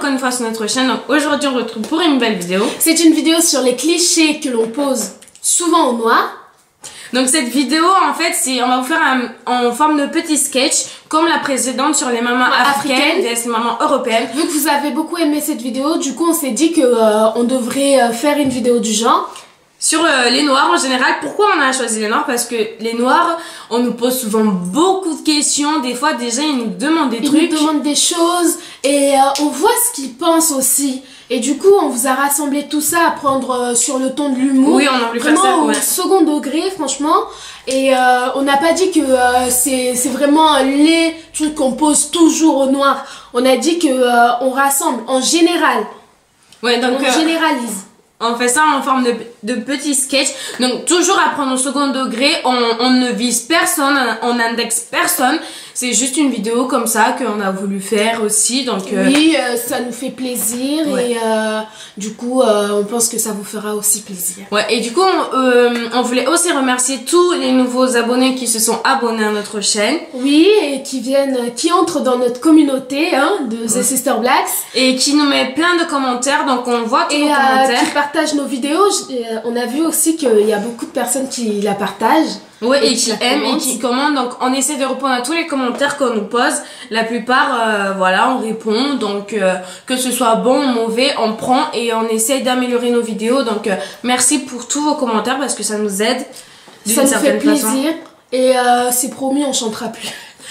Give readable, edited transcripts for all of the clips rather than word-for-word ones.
encore une fois sur notre chaîne. Donc aujourd'hui on se retrouve pour une nouvelle vidéo. C'est une vidéo sur les clichés que l'on pose souvent aux noirs. Donc cette vidéo en fait on va vous faire en forme de petit sketch comme la précédente sur les mamans africaines et les mamans européennes. Vu que vous avez beaucoup aimé cette vidéo, du coup on s'est dit que on devrait faire une vidéo du genre. Sur les noirs en général. Pourquoi on a choisi les noirs? Parce que les noirs, on nous pose souvent beaucoup de questions. Des fois déjà ils nous demandent des trucs. Ils nous demandent des choses et on voit ce qu'ils pensent aussi. Et du coup on vous a rassemblé tout ça à prendre sur le ton de l'humour. Oui, on a voulu faire ça au second degré franchement. Et on n'a pas dit que c'est vraiment les trucs qu'on pose toujours aux noirs. On a dit que on rassemble en général. Ouais, donc on généralise. On fait ça en forme de petit sketch. Donc toujours à prendre au second degré. On ne vise personne, on indexe personne. C'est juste une vidéo comme ça qu'on a voulu faire aussi. Donc oui, ça nous fait plaisir. Ouais. Et du coup on pense que ça vous fera aussi plaisir. Ouais, et du coup on voulait aussi remercier tous les nouveaux abonnés qui se sont abonnés à notre chaîne. Oui, et qui entrent dans notre communauté de The Sister Blacks. Et qui nous met plein de commentaires. Donc on voit tous nos commentaires. Qui partagent nos vidéos. On a vu aussi qu'il y a beaucoup de personnes qui la partagent. Oui, et qui aiment et qui commandent. Donc on essaie de répondre à tous les commentaires qu'on nous pose. La plupart, voilà, on répond. Donc que ce soit bon ou mauvais, on prend et on essaie d'améliorer nos vidéos. Donc merci pour tous vos commentaires parce que ça nous aide d'une certaine façon. Ça nous fait plaisir. Et c'est promis, on chantera plus.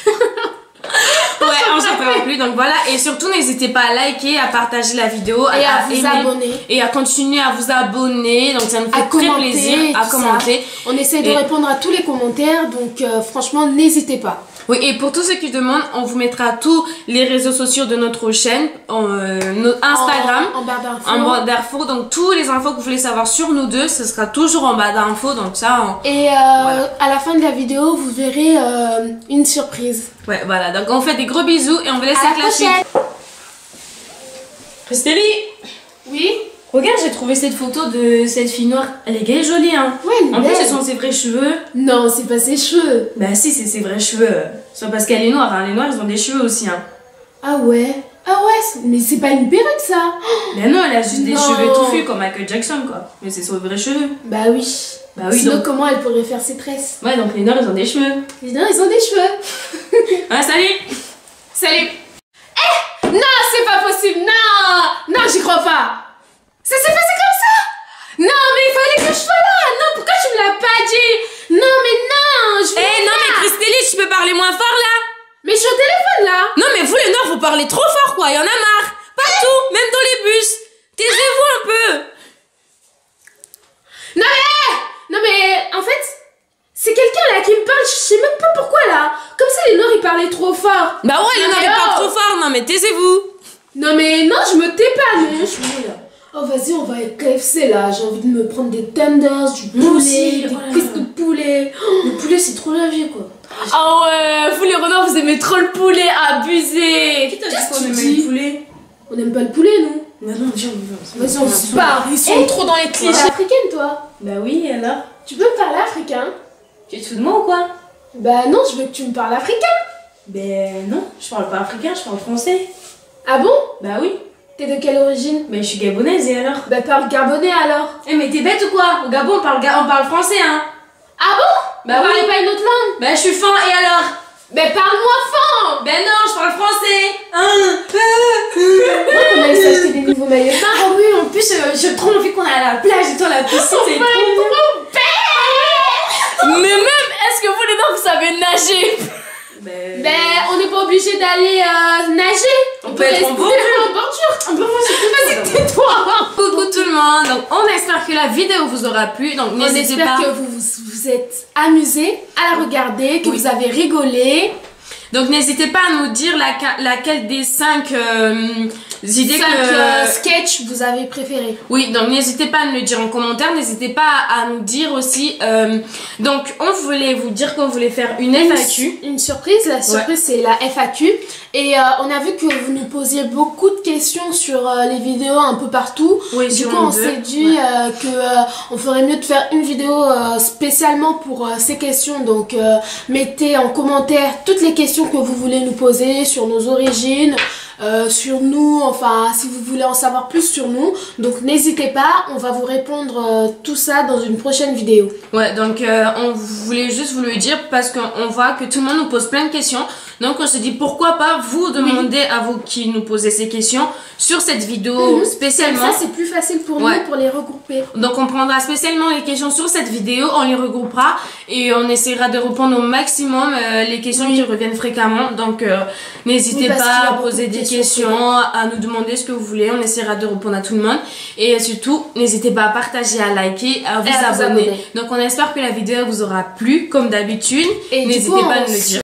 Ouais, on chantera plus. Donc voilà, et surtout n'hésitez pas à liker, à partager la vidéo et à vous abonner et à continuer à vous abonner. Donc ça nous fait très plaisir à commenter. On essaie de répondre à tous les commentaires, donc franchement n'hésitez pas. Oui, et pour tous ceux qui demandent, on vous mettra tous les réseaux sociaux de notre chaîne, Instagram, en barre d'infos. Donc tous les infos que vous voulez savoir sur nous deux, ce sera toujours en barre d'infos. Donc ça. Et voilà. À la fin de la vidéo, vous verrez une surprise. Ouais, voilà. Donc on fait des gros bisous et on vous laisse avec la suite. Christélie. Oui. Regarde, j'ai trouvé cette photo de cette fille noire. Elle est jolie, hein. Ouais, elle est en plus, ce sont ses vrais cheveux. Non, c'est pas ses cheveux. Bah si, c'est ses vrais cheveux. C'est parce qu'elle est noire, hein. Les noirs, ils ont des cheveux aussi, hein. Ah ouais. Ah ouais, mais c'est pas une perruque, ça. Mais non, elle a juste des cheveux touffus comme Michael Jackson, quoi. Mais c'est ses vrais cheveux. Bah oui. Bah oui. Sinon, donc comment elle pourrait faire ses tresses? Ouais, donc les noirs, ils ont des cheveux. Les noirs, ils ont des cheveux. Ouais, salut. Salut. Eh, non, c'est pas possible. Non, non, j'y crois pas. Ça s'est passé comme ça? Non, mais il fallait que je sois là. Non, pourquoi tu me l'as pas dit? Non, mais non, je vais non, mais Christélie, tu peux parler moins fort, là? Mais je suis au téléphone, là. Non, mais vous, les noirs, vous parlez trop fort, quoi. Il y en a marre. Partout, même dans les bus. Taisez-vous un peu. Non, mais, en fait, c'est quelqu'un, là, qui me parle. Je sais même pas pourquoi, là. Comme ça, les noirs, ils parlaient trop fort. Bah ouais, les noirs, ils parlent trop fort. Non, mais taisez-vous. Non, mais non, je me tais pas, mais je suis là. Oh vas-y, on va être KFC là, j'ai envie de me prendre des tenders, du poulet, des cuisses de poulet. Le poulet c'est trop la vie quoi. Ah ouais, vous les renards vous aimez trop le poulet, abusé. Qui t'a dit qu'on aimait le poulet? On aime pas le poulet nous. Bah non, viens, vas-y on se barre, ils sont trop dans les clichés. T'es africaine toi? Bah oui, alors? Tu peux me parler africain? Tu te fous de moi ou quoi? Bah non, je veux que tu me parles africain. Ben non, je parle pas africain, je parle français. Ah bon? Bah oui. T'es de quelle origine? Mais je suis gabonaise et alors? Bah parle gabonais alors. Eh mais t'es bête ou quoi? Au Gabon on parle français hein. Ah bon? Bah vous parlez pas une autre langue? Bah je suis fan et alors? Bah parle-moi fan. Ben non, je parle français. On a essayé d'acheter des nouveaux maillots. Ah oui, en plus j'ai trop envie qu'on aille à la plage et toi la piscine c'est trop belle. Mais même, est-ce que vous les deux vous savez nager? Ben, on n'est pas obligé d'aller nager. On peut être en bordure. Vas-y, tais-toi. Coucou tout le monde. Donc, on espère que la vidéo vous aura plu. Donc, n'hésitez pas. On espère que vous êtes amusés à la regarder, que vous avez rigolé. Donc, n'hésitez pas à nous dire laquelle des 5 idées sketchs vous avez préféré. Oui, donc n'hésitez pas à nous le dire en commentaire. N'hésitez pas à nous dire aussi. Donc, on voulait vous dire qu'on voulait faire une FAQ. Une surprise. La surprise, c'est la FAQ. Et on a vu que vous nous posiez beaucoup de questions sur les vidéos un peu partout. Oui, du coup, on s'est dit on ferait mieux de faire une vidéo spécialement pour ces questions. Donc, mettez en commentaire toutes les questions que vous voulez nous poser sur nos origines, sur nous, enfin si vous voulez en savoir plus sur nous. Donc n'hésitez pas, on va vous répondre tout ça dans une prochaine vidéo. Ouais, donc on voulait juste vous le dire parce qu'on voit que tout le monde nous pose plein de questions. Donc on se dit pourquoi pas vous demander à vous qui nous posez ces questions sur cette vidéo spécialement. Ça c'est plus facile pour nous pour les regrouper. Donc on prendra spécialement les questions sur cette vidéo, on les regroupera et on essaiera de répondre au maximum les questions qui reviennent fréquemment. Donc n'hésitez pas à poser des questions, à nous demander ce que vous voulez, on essaiera de répondre à tout le monde. Et surtout, n'hésitez pas à partager, à liker, à vous abonner. Donc on espère que la vidéo vous aura plu comme d'habitude. N'hésitez pas à nous le dire.